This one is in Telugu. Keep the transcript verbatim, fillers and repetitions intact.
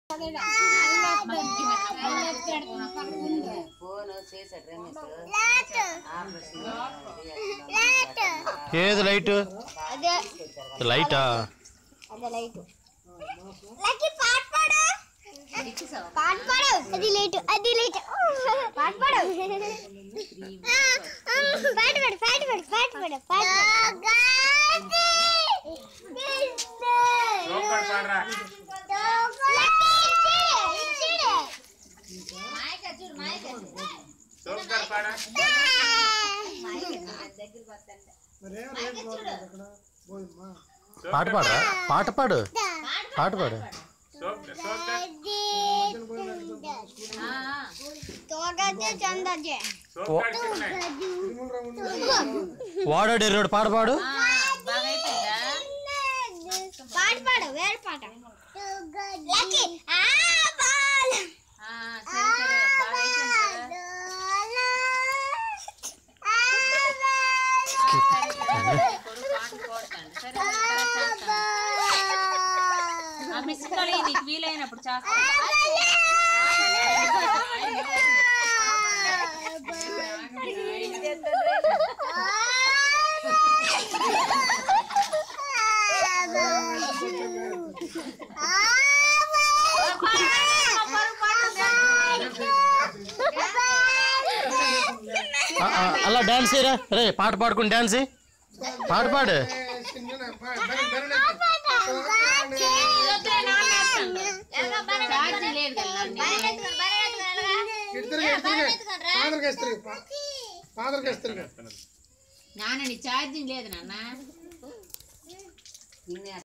ఏది లైట్ లైటా పాట పాడు అది లేట్ అది లేట్ పాట పాడు పాట పాడు పాట పాడు పాట పాడు పాట సూపర్ పాడరా మైక్ చూడు మైక్ సూపర్ పాడ పాట పాడరా పాట పాడు పాట పాడు వాడాడు ఎర్రోడు పాట పాడు పాట పాడు వేరే పాట నీకు వీలైనప్పుడు చేస్తా అలా డాన్స్ చేయరా రే పాట పాడుకుని డాన్స్ పాట పాడు నాన్న ఛార్జింగ్ లేదు నాన్న.